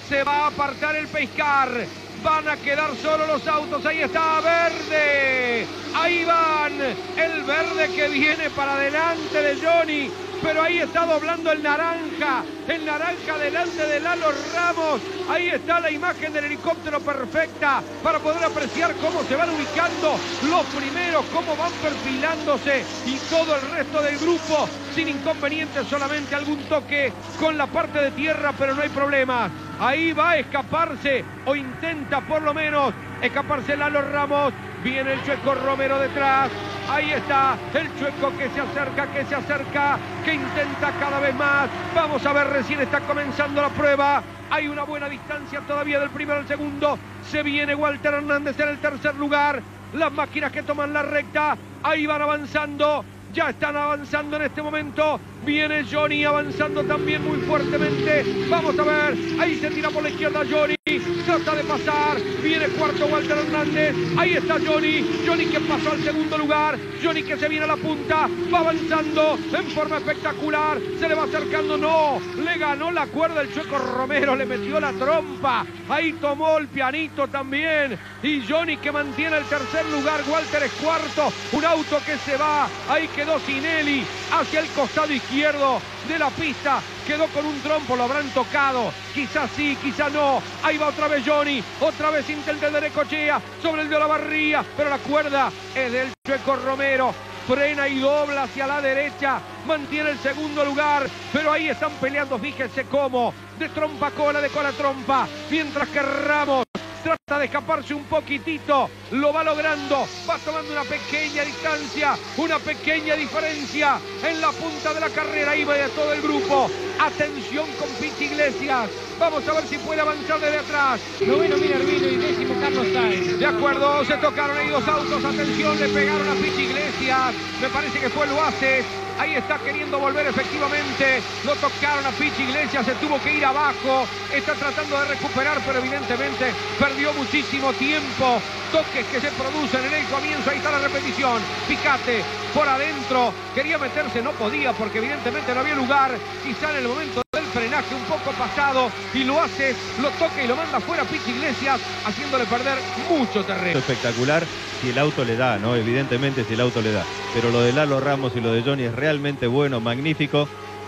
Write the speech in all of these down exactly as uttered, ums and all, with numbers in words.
Se va a apartar el Pescar. Van a quedar solo los autos. Ahí está Verde. Ahí van. El Verde que viene para adelante de Johnny. Pero ahí está doblando el Naranja. El Naranja delante de Lalo Ramos. Ahí está la imagen del helicóptero perfecta para poder apreciar cómo se van ubicando los primeros, cómo van perfilándose y todo el resto del grupo sin inconvenientes, solamente algún toque con la parte de tierra, pero no hay problemas. Ahí va a escaparse, o intenta por lo menos escaparse Lalo Ramos. Viene el Chueco Romero detrás. Ahí está el Chueco que se acerca, que se acerca, que intenta cada vez más. Vamos a ver, recién está comenzando la prueba. Hay una buena distancia todavía del primero al segundo. Se viene Walter Hernández en el tercer lugar. Las máquinas que toman la recta, ahí van avanzando. Ya están avanzando en este momento. Viene Johnny avanzando también muy fuertemente. Vamos a ver. Ahí se tira por la izquierda Johnny. Trata de pasar. Viene cuarto Walter Hernández. Ahí está Johnny. Johnny que pasó al segundo lugar. Johnny que se viene a la punta. Va avanzando en forma espectacular. Se le va acercando. No. Le ganó la cuerda el Chueco Romero. Le metió la trompa. Ahí tomó el pianito también. Y Johnny que mantiene el tercer lugar. Walter es cuarto. Un auto que se va. Ahí quedó Sinelli hacia el costado izquierdo de la pista. Quedó con un trompo, lo habrán tocado. Quizás sí, quizás no. Ahí va otra vez Johnny. Otra vez intenta el de Necochea sobre el de Olavarría. Pero la cuerda es del Chueco Romero. Frena y dobla hacia la derecha. Mantiene el segundo lugar. Pero ahí están peleando, fíjense cómo. De trompa a cola, de cola a trompa. Mientras que Ramos trata de escaparse un poquitito, lo va logrando, va tomando una pequeña distancia, una pequeña diferencia en la punta de la carrera, iba de todo el grupo. Atención con Pichi Iglesias, vamos a ver si puede avanzar desde atrás. Noveno Minervino y décimo Carlos Sainz. De acuerdo, se tocaron ahí dos autos, atención, le pegaron a Pichi Iglesias, me parece que fue Luaces. Ahí está queriendo volver efectivamente. Lo tocaron a Pichi Iglesias, se tuvo que ir abajo. Está tratando de recuperar, pero evidentemente perdió muchísimo tiempo. Toques que se producen en el comienzo. Ahí está la repetición. Picate por adentro. Quería meterse, no podía porque evidentemente no había lugar. Quizá en el momento del frenaje un poco pasado. Y lo hace, lo toca y lo manda fuera Pichi Iglesias, haciéndole perder mucho terreno. Espectacular si el auto le da, ¿no? Evidentemente si el auto le da. Pero lo de Lalo Ramos y lo de Johnny es realmente bueno, magnífico.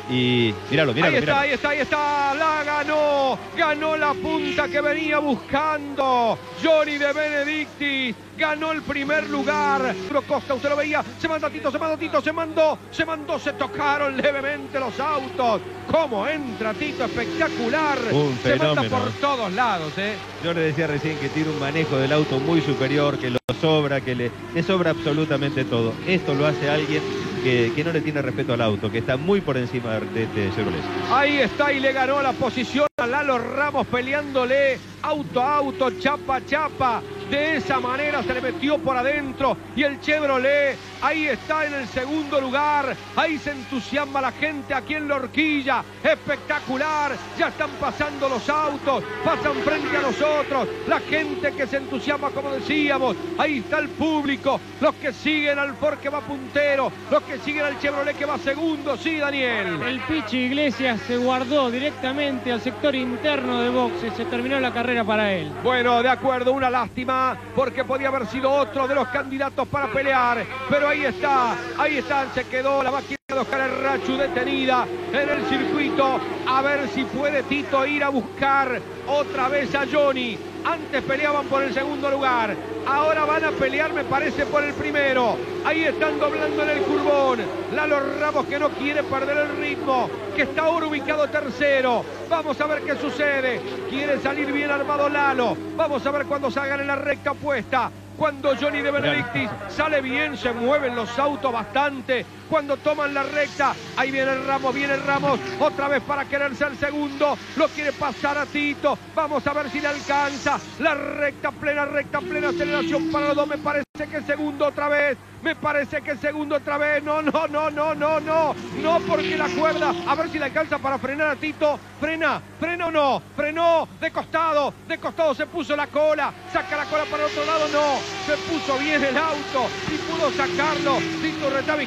Y míralo, míralo, ahí está, míralo. ahí está, ahí está, la ganó, ganó la punta que venía buscando Johnny De Benedictis, ganó el primer lugar. Costa, usted lo veía, se manda Tito, se mandó Tito, se mandó, se mandó, se tocaron levemente los autos. ¿Cómo entra Tito? Espectacular. Un se fenómeno. manda por todos lados, ¿eh? Yo le decía recién que tiene un manejo del auto muy superior, que lo sobra, que le, le sobra absolutamente todo. Esto lo hace alguien que, que no le tiene respeto al auto, que está muy por encima de este Chevrolet. Ahí está y le ganó la posición a Lalo Ramos peleándole auto a auto, chapa a chapa. De esa manera se le metió por adentro y el Chevrolet ahí está en el segundo lugar. Ahí se entusiasma la gente aquí en la horquilla. Espectacular. Ya están pasando los autos, pasan frente a nosotros. La gente que se entusiasma, como decíamos. Ahí está el público. Los que siguen al Ford que va puntero. Los que siguen al Chevrolet que va segundo. Sí, Daniel. El Pichi Iglesias se guardó directamente al sector interno de boxes. Se terminó la carrera para él. Bueno, de acuerdo, una lástima porque podía haber sido otro de los candidatos para pelear, pero ahí está, ahí está, se quedó la máquina de Oscar Errachu detenida en el circuito. A ver si puede Tito ir a buscar otra vez a Johnny. Antes peleaban por el segundo lugar, ahora van a pelear, me parece, por el primero. Ahí están doblando en el curvón. Lalo Ramos, que no quiere perder el ritmo, que está ahora ubicado tercero. Vamos a ver qué sucede. Quiere salir bien armado Lalo. Vamos a ver cuando salgan en la recta opuesta. Cuando Johnny De Benedictis sale bien, se mueven los autos bastante. Cuando toman la recta, ahí viene Ramos, viene Ramos, otra vez para querer ser segundo. Lo quiere pasar a Tito. Vamos a ver si le alcanza. La recta plena, recta plena, aceleración para los dos. Me parece que segundo otra vez. Me parece que segundo otra vez. No, no, no, no, no, no. No, porque la cuerda. A ver si le alcanza para frenar a Tito. Frena, frena o no. Frenó de costado. De costado se puso la cola. Saca la cola para el otro lado. No. Se puso bien el auto y pudo sacarlo. Tito Retavizcán, espectacular.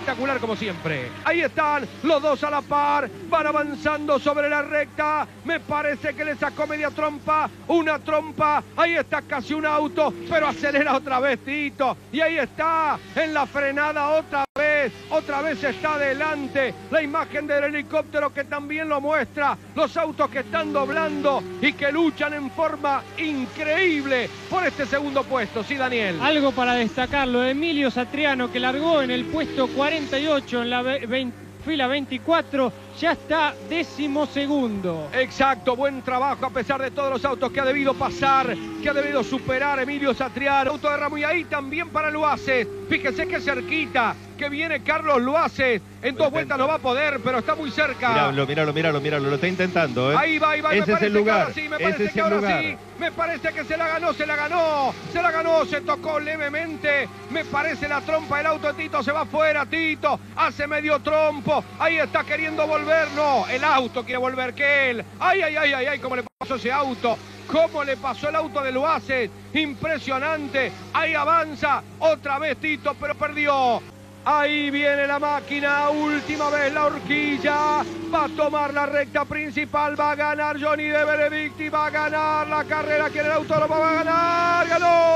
espectacular como siempre. Ahí están los dos a la par, van avanzando sobre la recta. Me parece que le sacó media trompa, una trompa. Ahí está casi un auto, pero acelera otra vez Tito. Y ahí está en la frenada otra vez, otra vez está adelante. La imagen del helicóptero que también lo muestra. Los autos que están doblando y que luchan en forma increíble por este segundo puesto. Sí, Daniel. Algo para destacarlo, Emilio Satriano, que largó en el puesto cuarenta y ocho en la veinte, fila veinticuatro, ya está décimo segundo. Exacto, buen trabajo a pesar de todos los autos que ha debido pasar, que ha debido superar Emilio Satriano. Auto de Ramos y ahí también para Luaces. Fíjese que cerquita, que viene Carlos Luaces. En dos vueltas no va a poder, pero está muy cerca. Míralo, míralo, míralo, míralo, lo está intentando, ¿eh? Ahí va, ahí va, ese me es parece el lugar, que ahora sí, me parece ese es que el ahora lugar. sí. Me parece que se la ganó, se la ganó, se la ganó, se tocó levemente. Me parece la trompa del auto de Tito, se va afuera, Tito, hace medio trompo. Ahí está queriendo volver, no, el auto quiere volver que él. Ay, ay, ay, ay, ay, cómo le pasó ese auto. ¿Cómo le pasó el auto de Luaces? Impresionante. Ahí avanza otra vez Tito, pero perdió. Ahí viene la máquina, última vez la horquilla. Va a tomar la recta principal, va a ganar Johnny de Benedicti, va a ganar la carrera. ¿Quién el autónomo va a ganar?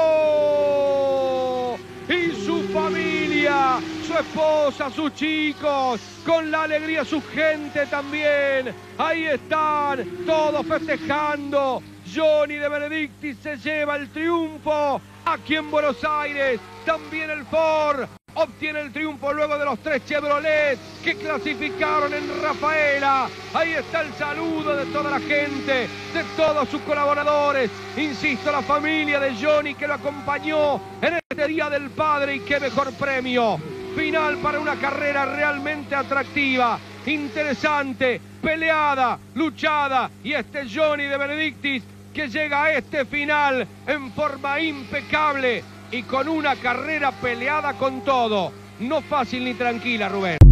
¡Ganó! Y su familia, su esposa, sus chicos, con la alegría su gente también. Ahí están, todos festejando. Johnny de Benedicti se lleva el triunfo aquí en Buenos Aires. También el Ford obtiene el triunfo luego de los tres Chevrolet que clasificaron en Rafaela. Ahí está el saludo de toda la gente, de todos sus colaboradores. Insisto, la familia de Johnny que lo acompañó en este Día del Padre, y qué mejor premio. Final para una carrera realmente atractiva, interesante, peleada, luchada. Y este Johnny de Benedictis que llega a este final en forma impecable y con una carrera peleada con todo. No fácil ni tranquila, Rubén.